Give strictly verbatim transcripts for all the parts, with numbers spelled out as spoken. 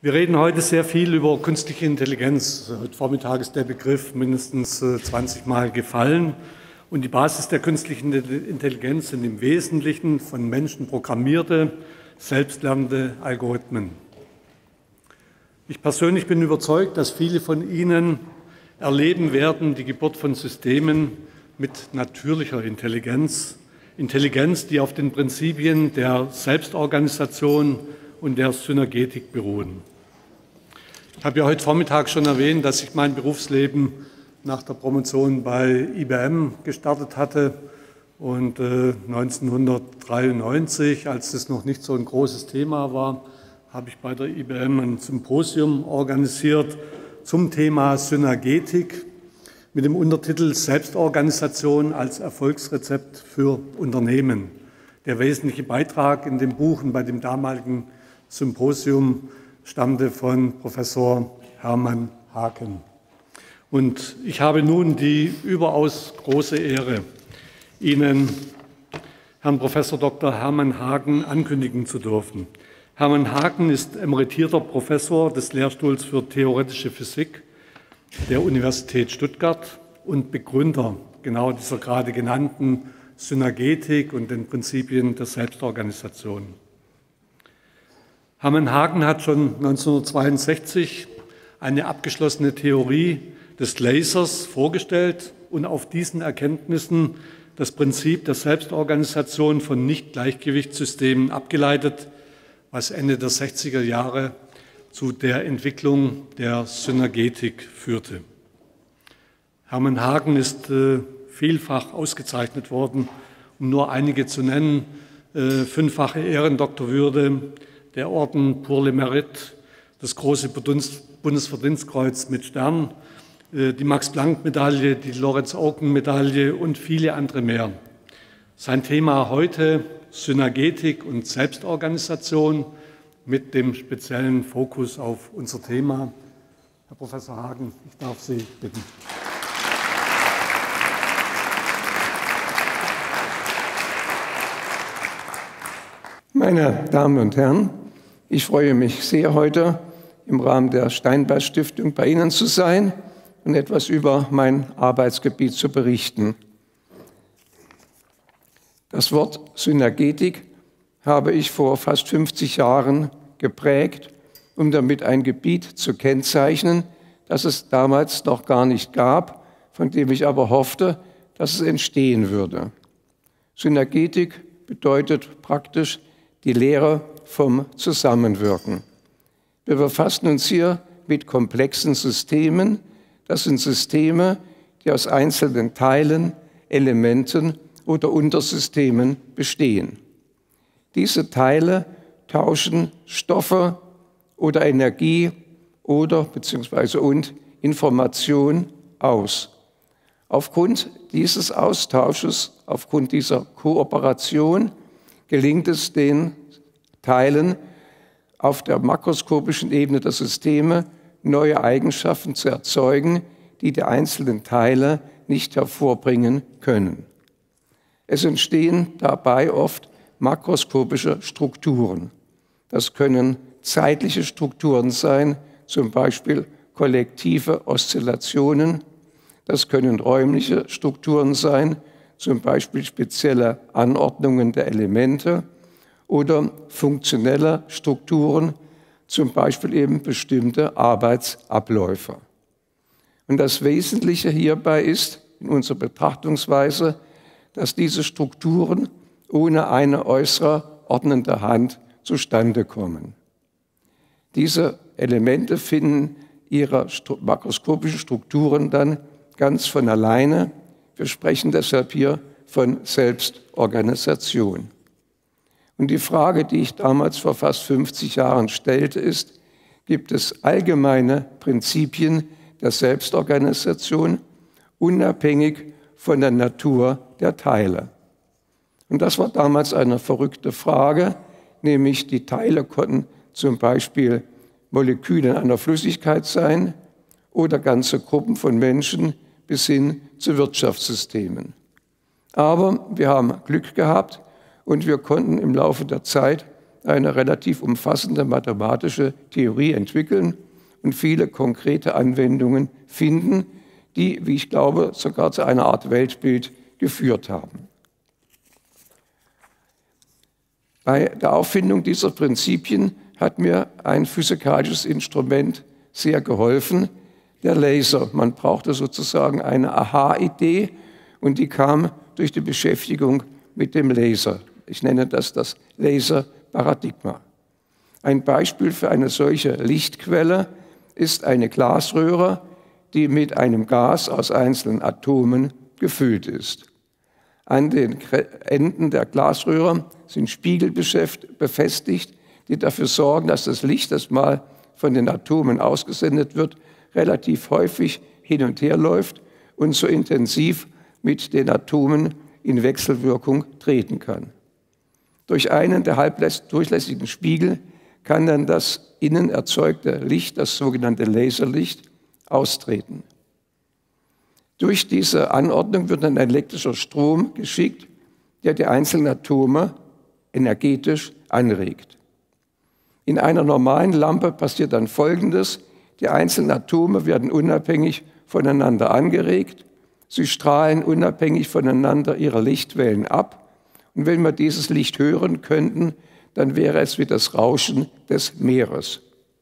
Wir reden heute sehr viel über künstliche Intelligenz. Heute Vormittag ist der Begriff mindestens zwanzig Mal gefallen. Und die Basis der künstlichen Intelligenz sind im Wesentlichen von Menschen programmierte, selbstlernende Algorithmen. Ich persönlich bin überzeugt, dass viele von Ihnen erleben werden die Geburt von Systemen mit natürlicher Intelligenz. Intelligenz, die auf den Prinzipien der Selbstorganisation und der Synergetik beruhen. Ich habe ja heute Vormittag schon erwähnt, dass ich mein Berufsleben nach der Promotion bei I B M gestartet hatte und äh, neunzehnhundertdreiundneunzig, als das noch nicht so ein großes Thema war, habe ich bei der I B M ein Symposium organisiert zum Thema Synergetik mit dem Untertitel Selbstorganisation als Erfolgsrezept für Unternehmen. Der wesentliche Beitrag in dem Buch und bei dem damaligen Symposium stammte von Professor Hermann Haken. Und ich habe nun die überaus große Ehre, Ihnen Herrn Professor Doktor Hermann Haken ankündigen zu dürfen. Hermann Haken ist emeritierter Professor des Lehrstuhls für Theoretische Physik der Universität Stuttgart und Begründer genau dieser gerade genannten Synergetik und den Prinzipien der Selbstorganisation. Hermann Haken hat schon neunzehnhundertzweiundsechzig eine abgeschlossene Theorie des Lasers vorgestellt und auf diesen Erkenntnissen das Prinzip der Selbstorganisation von Nicht-Gleichgewichtssystemen abgeleitet, was Ende der sechziger Jahre zu der Entwicklung der Synergetik führte. Hermann Haken ist äh, vielfach ausgezeichnet worden, um nur einige zu nennen, äh, fünffache Ehrendoktorwürde, der Orden pour le Mérite, das große Bundesverdienstkreuz mit Stern, äh, die Max-Planck-Medaille, die Lorenz-Oken-Medaille und viele andere mehr. Sein Thema heute Synergetik und Selbstorganisation mit dem speziellen Fokus auf unser Thema. Herr Professor Haken, ich darf Sie bitten. Meine Damen und Herren, ich freue mich sehr, heute im Rahmen der Steinbeis-Stiftung bei Ihnen zu sein und etwas über mein Arbeitsgebiet zu berichten. Das Wort Synergetik habe ich vor fast fünfzig Jahren geprägt, um damit ein Gebiet zu kennzeichnen, das es damals noch gar nicht gab, von dem ich aber hoffte, dass es entstehen würde. Synergetik bedeutet praktisch die Lehre vom Zusammenwirken. Wir befassen uns hier mit komplexen Systemen. Das sind Systeme, die aus einzelnen Teilen, Elementen oder Untersystemen bestehen. Diese Teile tauschen Stoffe oder Energie oder beziehungsweise und Information aus. Aufgrund dieses Austausches, aufgrund dieser Kooperation gelingt es den Teilen auf der makroskopischen Ebene der Systeme, neue Eigenschaften zu erzeugen, die die einzelnen Teile nicht hervorbringen können. Es entstehen dabei oft makroskopische Strukturen. Das können zeitliche Strukturen sein, zum Beispiel kollektive Oszillationen. Das können räumliche Strukturen sein, zum Beispiel spezielle Anordnungen der Elemente oder funktionelle Strukturen, zum Beispiel eben bestimmte Arbeitsabläufe. Und das Wesentliche hierbei ist, in unserer Betrachtungsweise, dass diese Strukturen ohne eine äußere ordnende Hand zustande kommen. Diese Elemente finden ihre makroskopischen Strukturen dann ganz von alleine. Wir sprechen deshalb hier von Selbstorganisation. Und die Frage, die ich damals vor fast fünfzig Jahren stellte, ist, gibt es allgemeine Prinzipien der Selbstorganisation, unabhängig von der Natur der Teile? Und das war damals eine verrückte Frage, nämlich die Teile konnten zum Beispiel Moleküle in einer Flüssigkeit sein oder ganze Gruppen von Menschen bis hin zu Wirtschaftssystemen. Aber wir haben Glück gehabt und wir konnten im Laufe der Zeit eine relativ umfassende mathematische Theorie entwickeln und viele konkrete Anwendungen finden, die, wie ich glaube, sogar zu einer Art Weltbild geführt haben. Bei der Auffindung dieser Prinzipien hat mir ein physikalisches Instrument sehr geholfen, der Laser. Man brauchte sozusagen eine Aha-Idee und die kam durch die Beschäftigung mit dem Laser. Ich nenne das das Laserparadigma. Ein Beispiel für eine solche Lichtquelle ist eine Glasröhre, die mit einem Gas aus einzelnen Atomen gefüllt ist. An den Enden der Glasröhre sind Spiegel befestigt, die dafür sorgen, dass das Licht, das mal von den Atomen ausgesendet wird, relativ häufig hin und her läuft und so intensiv mit den Atomen in Wechselwirkung treten kann. Durch einen der halbdurchlässigen Spiegel kann dann das innen erzeugte Licht, das sogenannte Laserlicht, austreten. Durch diese Anordnung wird ein elektrischer Strom geschickt, der die einzelnen Atome energetisch anregt. In einer normalen Lampe passiert dann Folgendes: Die einzelnen Atome werden unabhängig voneinander angeregt, sie strahlen unabhängig voneinander ihre Lichtwellen ab, und wenn wir dieses Licht hören könnten, dann wäre es wie das Rauschen des Meeres.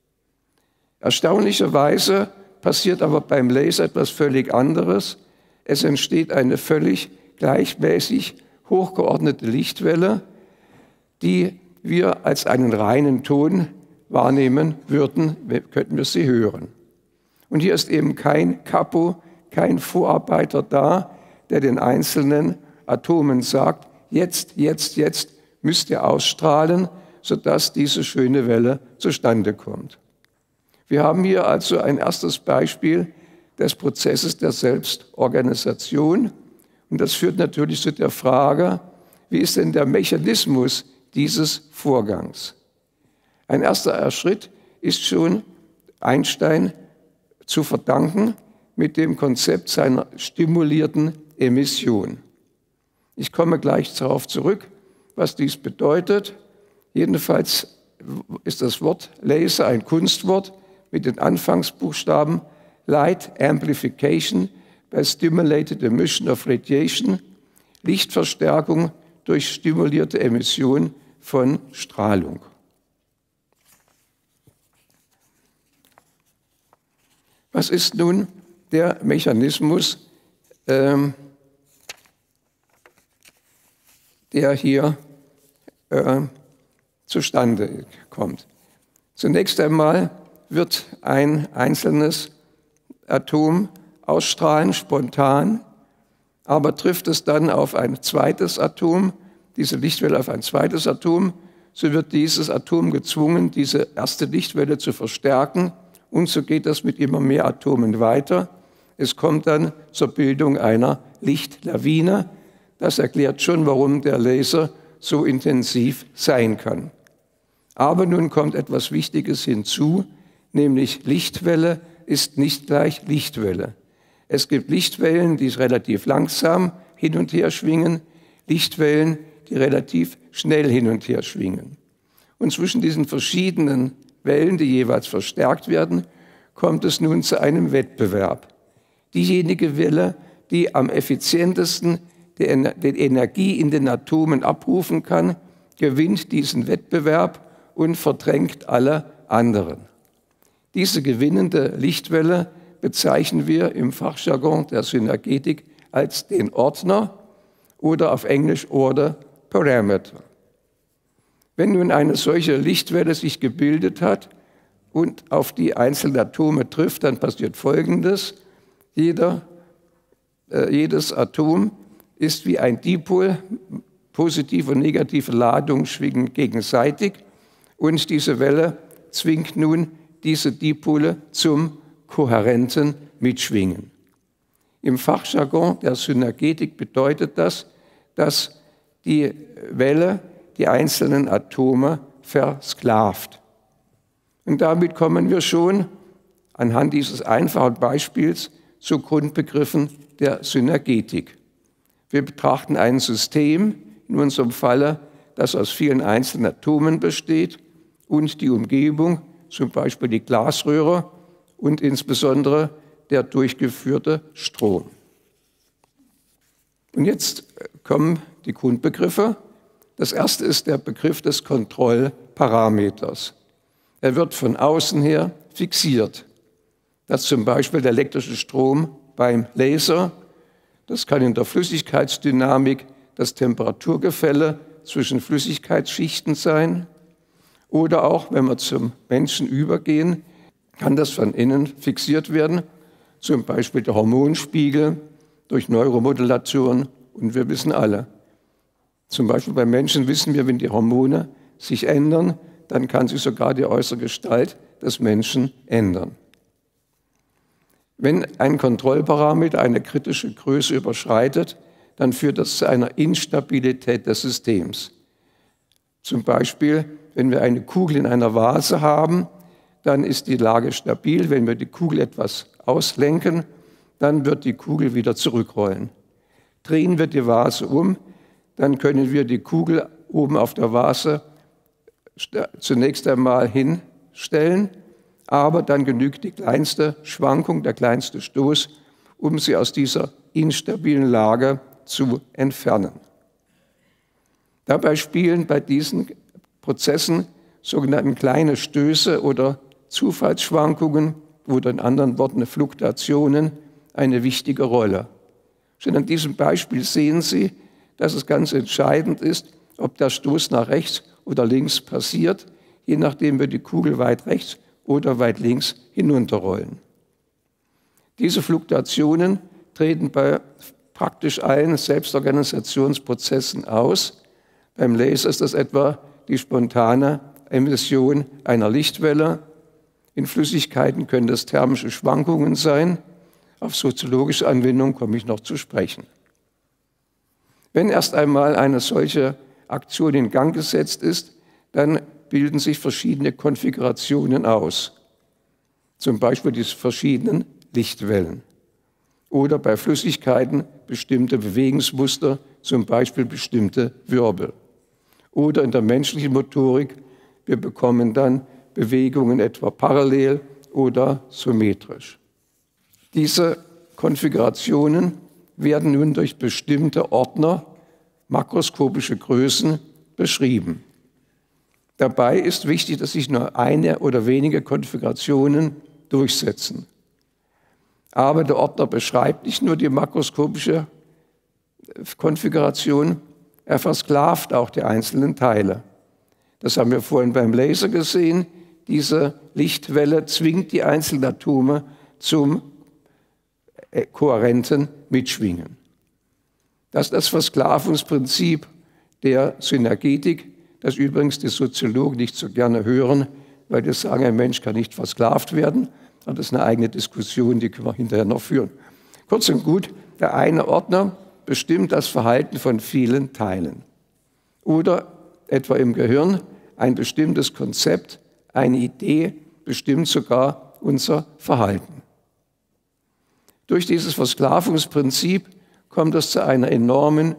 Erstaunlicherweise passiert aber beim Laser etwas völlig anderes. Es entsteht eine völlig gleichmäßig hochgeordnete Lichtwelle, die wir als einen reinen Ton wahrnehmen würden, könnten wir sie hören. Und hier ist eben kein Capo, kein Vorarbeiter da, der den einzelnen Atomen sagt, jetzt, jetzt, jetzt müsst ihr ausstrahlen, sodass diese schöne Welle zustande kommt. Wir haben hier also ein erstes Beispiel des Prozesses der Selbstorganisation. Und das führt natürlich zu der Frage, wie ist denn der Mechanismus dieses Vorgangs? Ein erster Schritt ist schon Einstein zu verdanken mit dem Konzept seiner stimulierten Emission. Ich komme gleich darauf zurück, was dies bedeutet. Jedenfalls ist das Wort Laser ein Kunstwort mit den Anfangsbuchstaben Light Amplification by Stimulated Emission of Radiation, Lichtverstärkung durch stimulierte Emission von Strahlung. Was ist nun der Mechanismus, ähm, der hier äh, zustande kommt? Zunächst einmal wird ein einzelnes Atom ausstrahlen, spontan, aber trifft es dann auf ein zweites Atom, diese Lichtwelle auf ein zweites Atom, so wird dieses Atom gezwungen, diese erste Lichtwelle zu verstärken, und so geht das mit immer mehr Atomen weiter. Es kommt dann zur Bildung einer Lichtlawine. Das erklärt schon, warum der Laser so intensiv sein kann. Aber nun kommt etwas Wichtiges hinzu, nämlich Lichtwelle ist nicht gleich Lichtwelle. Es gibt Lichtwellen, die relativ langsam hin und her schwingen, Lichtwellen, die relativ schnell hin und her schwingen. Und zwischen diesen verschiedenen Wellen, die jeweils verstärkt werden, kommt es nun zu einem Wettbewerb. Diejenige Welle, die am effizientesten die Energie in den Atomen abrufen kann, gewinnt diesen Wettbewerb und verdrängt alle anderen. Diese gewinnende Lichtwelle bezeichnen wir im Fachjargon der Synergetik als den Ordner oder auf Englisch Order Parameter. Wenn nun eine solche Lichtwelle sich gebildet hat und auf die einzelnen Atome trifft, dann passiert Folgendes. Jeder, äh, jedes Atom ist wie ein Dipol, positive und negative Ladungen schwingen gegenseitig, und diese Welle zwingt nun diese Dipole zum kohärenten Mitschwingen. Im Fachjargon der Synergetik bedeutet das, dass die Welle die einzelnen Atome versklavt. Und damit kommen wir schon anhand dieses einfachen Beispiels zu Grundbegriffen der Synergetik. Wir betrachten ein System, in unserem Falle das aus vielen einzelnen Atomen besteht, und die Umgebung, zum Beispiel die Glasröhre und insbesondere der durchgeführte Strom. Und jetzt kommen die Grundbegriffe. Das erste ist der Begriff des Kontrollparameters. Er wird von außen her fixiert, dass zum Beispiel der elektrische Strom beim Laser, das kann in der Flüssigkeitsdynamik das Temperaturgefälle zwischen Flüssigkeitsschichten sein, oder auch, wenn wir zum Menschen übergehen, kann das von innen fixiert werden, zum Beispiel der Hormonspiegel durch Neuromodulation, und wir wissen alle, zum Beispiel bei Menschen wissen wir, wenn die Hormone sich ändern, dann kann sich sogar die äußere Gestalt des Menschen ändern. Wenn ein Kontrollparameter eine kritische Größe überschreitet, dann führt das zu einer Instabilität des Systems. Zum Beispiel, wenn wir eine Kugel in einer Vase haben, dann ist die Lage stabil. Wenn wir die Kugel etwas auslenken, dann wird die Kugel wieder zurückrollen. Drehen wir die Vase um, dann können wir die Kugel oben auf der Vase zunächst einmal hinstellen, aber dann genügt die kleinste Schwankung, der kleinste Stoß, um sie aus dieser instabilen Lage zu entfernen. Dabei spielen bei diesen Prozessen sogenannte kleine Stöße oder Zufallsschwankungen oder in anderen Worten Fluktuationen eine wichtige Rolle. Schon an diesem Beispiel sehen Sie, dass es ganz entscheidend ist, ob der Stoß nach rechts oder links passiert, je nachdem wir die Kugel weit rechts oder weit links hinunterrollen. Diese Fluktuationen treten bei praktisch allen Selbstorganisationsprozessen aus. Beim Laser ist das etwa die spontane Emission einer Lichtwelle. In Flüssigkeiten können das thermische Schwankungen sein. Auf soziologische Anwendung komme ich noch zu sprechen. Wenn erst einmal eine solche Aktion in Gang gesetzt ist, dann bilden sich verschiedene Konfigurationen aus. Zum Beispiel die verschiedenen Lichtwellen. Oder bei Flüssigkeiten bestimmte Bewegungsmuster, zum Beispiel bestimmte Wirbel. Oder in der menschlichen Motorik, wir bekommen dann Bewegungen etwa parallel oder symmetrisch. Diese Konfigurationen werden nun durch bestimmte Ordner, makroskopische Größen, beschrieben. Dabei ist wichtig, dass sich nur eine oder wenige Konfigurationen durchsetzen. Aber der Ordner beschreibt nicht nur die makroskopische Konfiguration, er versklavt auch die einzelnen Teile. Das haben wir vorhin beim Laser gesehen. Diese Lichtwelle zwingt die einzelnen Atome zum kohärenten Mitschwingen. Das ist das Versklavungsprinzip der Synergetik, das übrigens die Soziologen nicht so gerne hören, weil die sagen, ein Mensch kann nicht versklavt werden. Aber das ist eine eigene Diskussion, die können wir hinterher noch führen. Kurz und gut, der eine Ordner bestimmt das Verhalten von vielen Teilen. Oder etwa im Gehirn ein bestimmtes Konzept, eine Idee bestimmt sogar unser Verhalten. Durch dieses Versklavungsprinzip kommt es zu einer enormen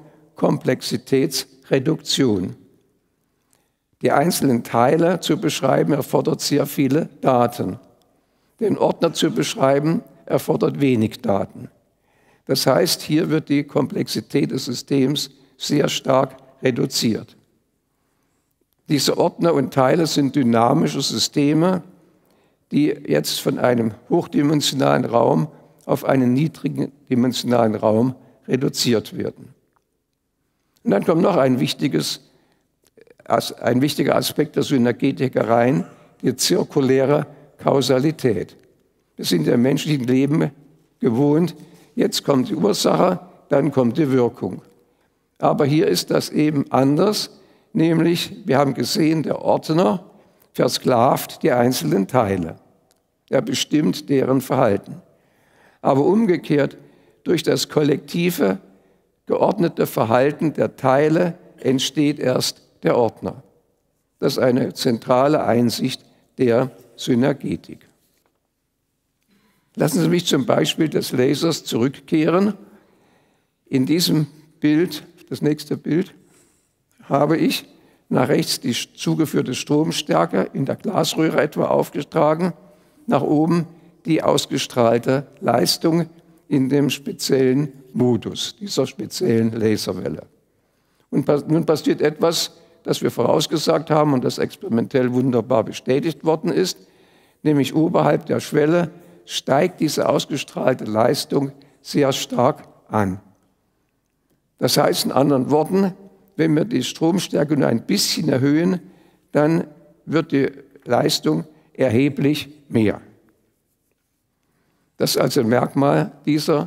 Komplexitätsreduktion. Die einzelnen Teile zu beschreiben erfordert sehr viele Daten. Den Ordner zu beschreiben erfordert wenig Daten. Das heißt, hier wird die Komplexität des Systems sehr stark reduziert. Diese Ordner und Teile sind dynamische Systeme, die jetzt von einem hochdimensionalen Raum auf einen niedrigdimensionalen Raum reduziert werden. Und dann kommt noch ein, wichtiges, ein wichtiger Aspekt der Synergetik herein, die zirkuläre Kausalität. Wir sind im menschlichen Leben gewohnt, jetzt kommt die Ursache, dann kommt die Wirkung. Aber hier ist das eben anders, nämlich, wir haben gesehen, der Ordner versklavt die einzelnen Teile. Er bestimmt deren Verhalten. Aber umgekehrt, durch das kollektive, geordnete Verhalten der Teile entsteht erst der Ordner. Das ist eine zentrale Einsicht der Synergetik. Lassen Sie mich zum Beispiel des Lasers zurückkehren. In diesem Bild, das nächste Bild, habe ich nach rechts die zugeführte Stromstärke in der Glasröhre etwa aufgetragen, nach oben die ausgestrahlte Leistung in dem speziellen Modus, dieser speziellen Laserwelle. Und nun passiert etwas, das wir vorausgesagt haben und das experimentell wunderbar bestätigt worden ist, nämlich oberhalb der Schwelle steigt diese ausgestrahlte Leistung sehr stark an. Das heißt in anderen Worten, wenn wir die Stromstärke nur ein bisschen erhöhen, dann wird die Leistung erheblich mehr. Das ist also ein Merkmal dieser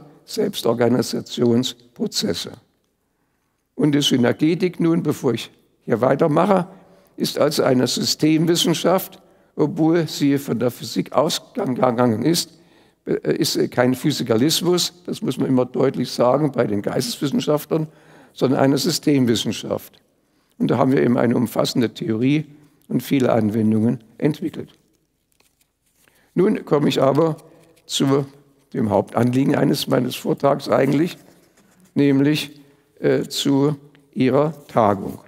Selbstorganisationsprozesse. Und die Synergetik nun, bevor ich hier weitermache, ist also eine Systemwissenschaft, obwohl sie von der Physik ausgegangen ist, ist kein Physikalismus, das muss man immer deutlich sagen bei den Geisteswissenschaftlern, sondern eine Systemwissenschaft. Und da haben wir eben eine umfassende Theorie und viele Anwendungen entwickelt. Nun komme ich aber zu dem Hauptanliegen eines meines Vortrags eigentlich, nämlich äh, zu Ihrer Tagung.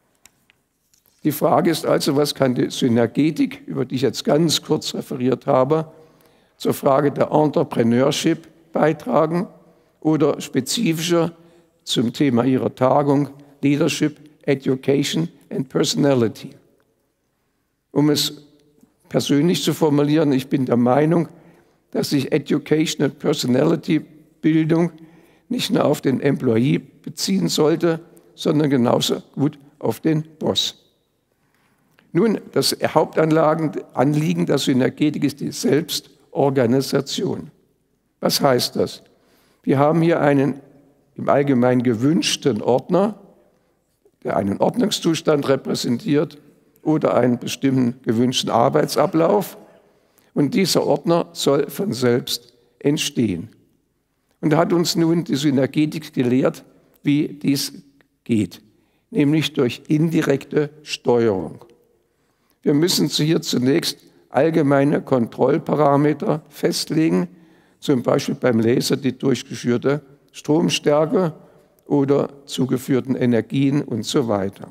Die Frage ist also, was kann die Synergetik, über die ich jetzt ganz kurz referiert habe, zur Frage der Entrepreneurship beitragen oder spezifischer zum Thema Ihrer Tagung Leadership, Education and Personality. Um es persönlich zu formulieren, ich bin der Meinung, dass sich Education and Personality Bildung nicht nur auf den Employee beziehen sollte, sondern genauso gut auf den Boss. Nun, das Hauptanliegen der Synergetik ist die Selbstorganisation. Was heißt das? Wir haben hier einen im Allgemeinen gewünschten Ordner, der einen Ordnungszustand repräsentiert oder einen bestimmten gewünschten Arbeitsablauf. Und dieser Ordner soll von selbst entstehen. Und da hat uns nun die Synergetik gelehrt, wie dies geht, nämlich durch indirekte Steuerung. Wir müssen hier zunächst allgemeine Kontrollparameter festlegen, zum Beispiel beim Laser die durchgeführte Stromstärke oder zugeführten Energien und so weiter.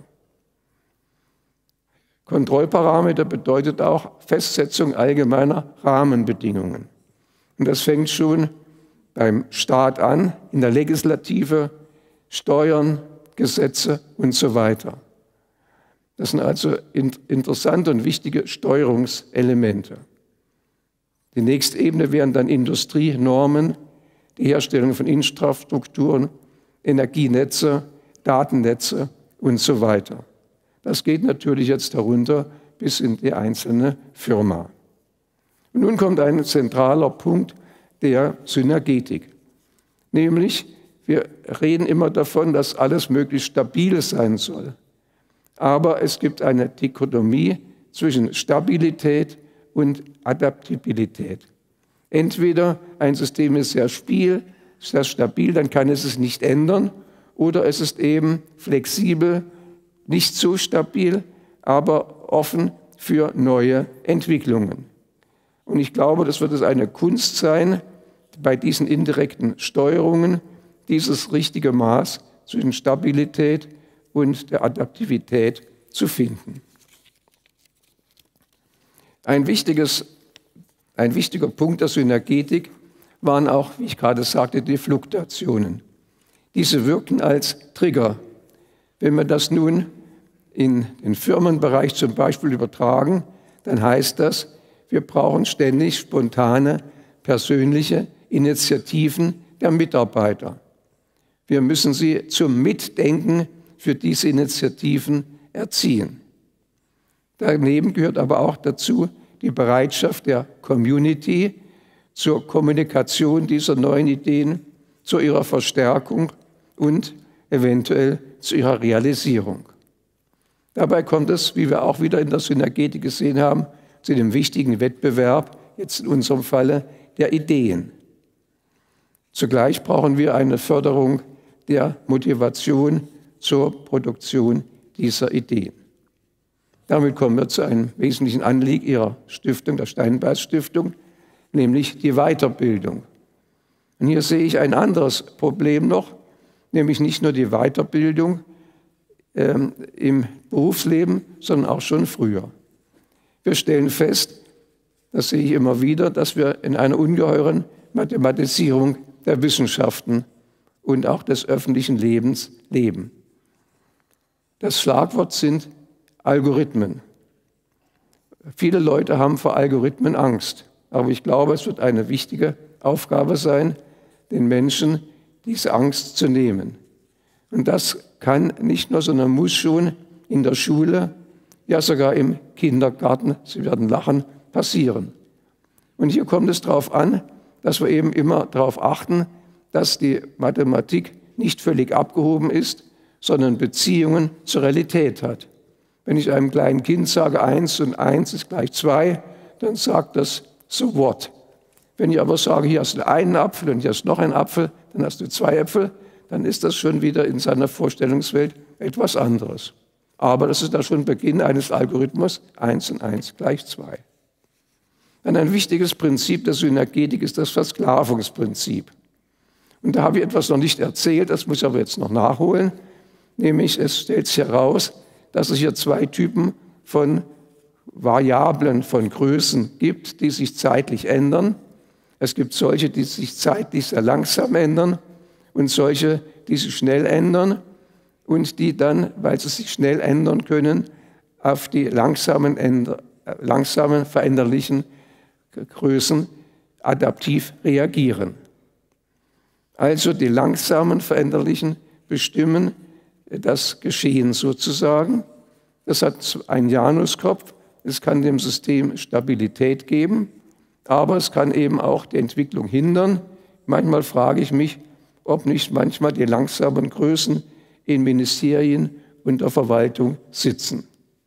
Kontrollparameter bedeutet auch Festsetzung allgemeiner Rahmenbedingungen. Und das fängt schon beim Staat an, in der Legislative, Steuern, Gesetze und so weiter. Das sind also interessante und wichtige Steuerungselemente. Die nächste Ebene wären dann Industrienormen, die Herstellung von Infrastrukturen, Energienetze, Datennetze und so weiter. Das geht natürlich jetzt herunter bis in die einzelne Firma. Und nun kommt ein zentraler Punkt der Synergetik. Nämlich, wir reden immer davon, dass alles möglichst stabil sein soll. Aber es gibt eine Dichotomie zwischen Stabilität und Adaptabilität. Entweder ein System ist sehr stabil, sehr stabil, dann kann es es nicht ändern, oder es ist eben flexibel, nicht so stabil, aber offen für neue Entwicklungen. Und ich glaube, das wird es eine Kunst sein, bei diesen indirekten Steuerungen dieses richtige Maß zwischen Stabilität und der Adaptivität zu finden. Ein, wichtiges, ein wichtiger Punkt der Synergetik waren auch, wie ich gerade sagte, die Fluktuationen. Diese wirken als Trigger. Wenn wir das nun in den Firmenbereich zum Beispiel übertragen, dann heißt das, wir brauchen ständig spontane, persönliche Initiativen der Mitarbeiter. Wir müssen sie zum Mitdenken für diese Initiativen erziehen. Daneben gehört aber auch dazu die Bereitschaft der Community zur Kommunikation dieser neuen Ideen, zu ihrer Verstärkung und eventuell zu ihrer Realisierung. Dabei kommt es, wie wir auch wieder in der Synergetik gesehen haben, zu dem wichtigen Wettbewerb, jetzt in unserem Falle, der Ideen. Zugleich brauchen wir eine Förderung der Motivation zur Produktion dieser Ideen. Damit kommen wir zu einem wesentlichen Anliegen Ihrer Stiftung, der Steinbeis-Stiftung, nämlich die Weiterbildung. Und hier sehe ich ein anderes Problem noch, nämlich nicht nur die Weiterbildung ähm, im Berufsleben, sondern auch schon früher. Wir stellen fest, das sehe ich immer wieder, dass wir in einer ungeheuren Mathematisierung der Wissenschaften und auch des öffentlichen Lebens leben. Das Schlagwort sind Algorithmen. Viele Leute haben vor Algorithmen Angst, aber ich glaube, es wird eine wichtige Aufgabe sein, den Menschen diese Angst zu nehmen. Und das kann nicht nur, sondern muss schon in der Schule, ja sogar im Kindergarten, Sie werden lachen, passieren. Und hier kommt es darauf an, dass wir eben immer darauf achten, dass die Mathematik nicht völlig abgehoben ist, sondern Beziehungen zur Realität hat. Wenn ich einem kleinen Kind sage, eins und eins ist gleich zwei, dann sagt das, so what? Wenn ich aber sage, hier hast du einen Apfel und hier hast noch einen Apfel, dann hast du zwei Äpfel, dann ist das schon wieder in seiner Vorstellungswelt etwas anderes. Aber das ist da schon Beginn eines Algorithmus, eins und eins gleich zwei. Dann ein wichtiges Prinzip der Synergetik ist das Versklavungsprinzip. Und da habe ich etwas noch nicht erzählt, das muss ich aber jetzt noch nachholen. Nämlich, es stellt sich heraus, dass es hier zwei Typen von Variablen, von Größen gibt, die sich zeitlich ändern. Es gibt solche, die sich zeitlich sehr langsam ändern und solche, die sich schnell ändern und die dann, weil sie sich schnell ändern können, auf die langsamen, änder, langsamen veränderlichen Größen adaptiv reagieren. Also die langsamen veränderlichen bestimmen das Geschehen sozusagen. Das hat einen Januskopf, es kann dem System Stabilität geben, aber es kann eben auch die Entwicklung hindern. Manchmal frage ich mich, ob nicht manchmal die langsamen Größen in Ministerien und der Verwaltung sitzen.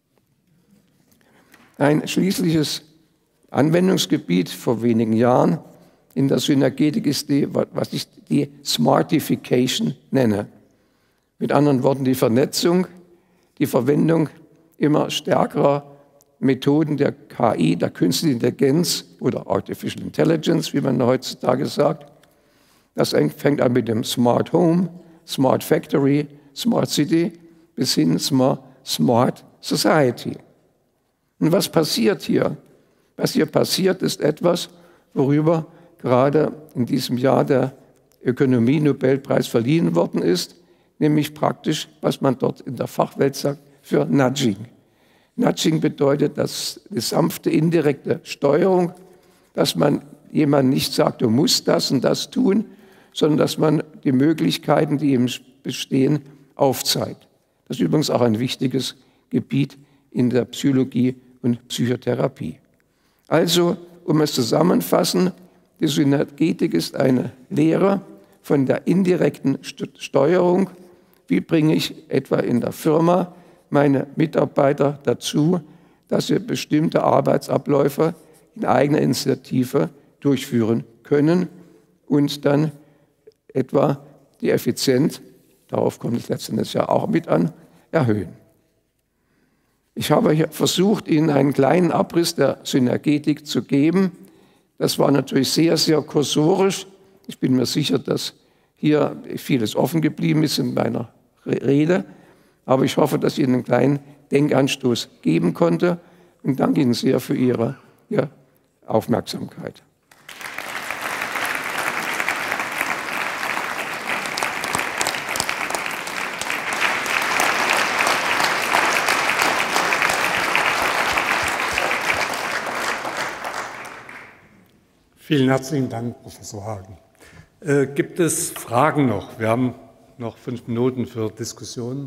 Ein schließliches Anwendungsgebiet vor wenigen Jahren in der Synergetik ist die, was ich die Smartification nenne. Mit anderen Worten die Vernetzung, die Verwendung immer stärkerer Methoden der K I, der künstlichen Intelligenz oder Artificial Intelligence, wie man heutzutage sagt. Das fängt an mit dem Smart Home, Smart Factory, Smart City bis hin zur Smart Society. Und was passiert hier? Was hier passiert, ist etwas, worüber gerade in diesem Jahr der Ökonomie-Nobelpreis verliehen worden ist, nämlich praktisch, was man dort in der Fachwelt sagt, für Nudging. Nudging bedeutet, dass die sanfte, indirekte Steuerung, dass man jemandem nicht sagt, du musst das und das tun, sondern dass man die Möglichkeiten, die eben bestehen, aufzeigt. Das ist übrigens auch ein wichtiges Gebiet in der Psychologie und Psychotherapie. Also, um es zusammenzufassen, die Synergetik ist eine Lehre von der indirekten Steuerung. Wie bringe ich etwa in der Firma meine Mitarbeiter dazu, dass sie bestimmte Arbeitsabläufe in eigener Initiative durchführen können und dann etwa die Effizienz, darauf kommt es letztendlich ja auch mit an, erhöhen. Ich habe hier versucht, Ihnen einen kleinen Abriss der Synergetik zu geben. Das war natürlich sehr, sehr kursorisch. Ich bin mir sicher, dass hier vieles offen geblieben ist in meiner Rede. Aber ich hoffe, dass ich Ihnen einen kleinen Denkanstoß geben konnte und danke Ihnen sehr für Ihre, Ihre Aufmerksamkeit. Vielen herzlichen Dank, Professor Hagen. Äh, gibt es Fragen noch? Wir haben noch fünf Minuten für Diskussionen.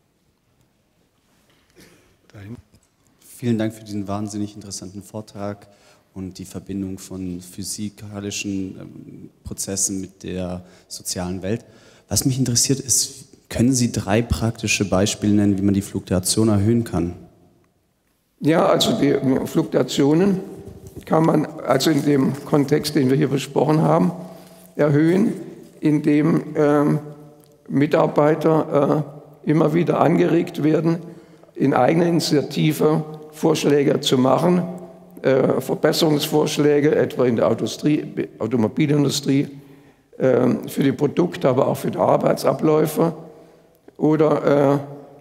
Dahin. Vielen Dank für diesen wahnsinnig interessanten Vortrag und die Verbindung von physikalischen ähm, Prozessen mit der sozialen Welt. Was mich interessiert ist, können Sie drei praktische Beispiele nennen, wie man die Fluktuation erhöhen kann? Ja, also die Fluktuationen kann man also in dem Kontext, den wir hier besprochen haben, erhöhen, indem ähm, Mitarbeiter äh, immer wieder angeregt werden, in eigener Initiative Vorschläge zu machen, äh, Verbesserungsvorschläge, etwa in der Autostrie, Automobilindustrie, äh, für die Produkte, aber auch für die Arbeitsabläufe oder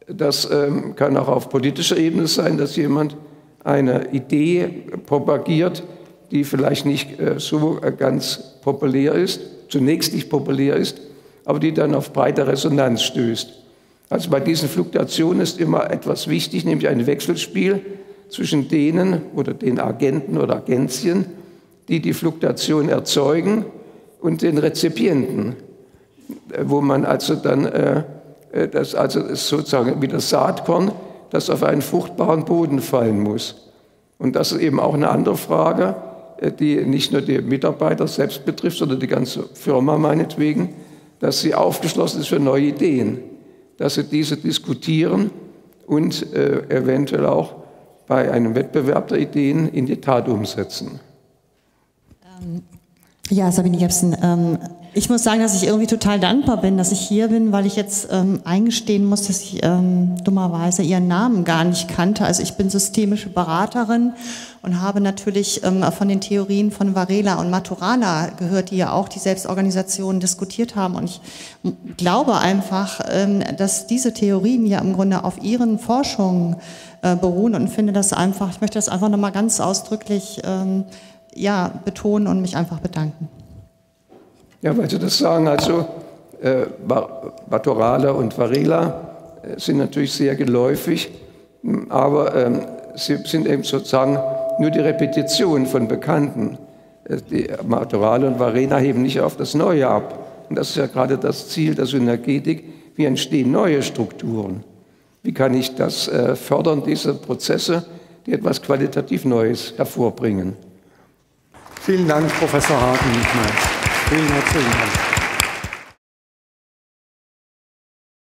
Das ähm, kann auch auf politischer Ebene sein, dass jemand eine Idee propagiert, die vielleicht nicht äh, so äh, ganz populär ist, zunächst nicht populär ist, aber die dann auf breite Resonanz stößt. Also bei diesen Fluktuationen ist immer etwas wichtig, nämlich ein Wechselspiel zwischen denen oder den Agenten oder Agenzien, die die Fluktuation erzeugen, und den Rezipienten, wo man also dann, äh, das also ist sozusagen wie das Saatkorn, das auf einen fruchtbaren Boden fallen muss. Und das ist eben auch eine andere Frage, die nicht nur die Mitarbeiter selbst betrifft, sondern die ganze Firma meinetwegen, dass sie aufgeschlossen ist für neue Ideen, dass sie diese diskutieren und äh, eventuell auch bei einem Wettbewerb der Ideen in die Tat umsetzen. Ähm, ja, Sabine Jepsen, ähm, ich muss sagen, dass ich irgendwie total dankbar bin, dass ich hier bin, weil ich jetzt ähm, eingestehen muss, dass ich ähm, dummerweise Ihren Namen gar nicht kannte. Also ich bin systemische Beraterin und habe natürlich ähm, von den Theorien von Varela und Maturana gehört, die ja auch die Selbstorganisation diskutiert haben. Und ich glaube einfach, ähm, dass diese Theorien ja im Grunde auf Ihren Forschungen äh, beruhen und finde das einfach, ich möchte das einfach nochmal ganz ausdrücklich ähm, ja, betonen und mich einfach bedanken. Ja, weil Sie das sagen, also äh, Maturana und Varela äh, sind natürlich sehr geläufig, aber ähm, sie sind eben sozusagen nur die Repetition von Bekannten. Äh, die Maturana und Varela heben nicht auf das Neue ab. Und das ist ja gerade das Ziel der Synergetik. Wie entstehen neue Strukturen? Wie kann ich das äh, fördern, diese Prozesse, die etwas qualitativ Neues hervorbringen? Vielen Dank, Professor Haken. Vielen herzlichen Dank.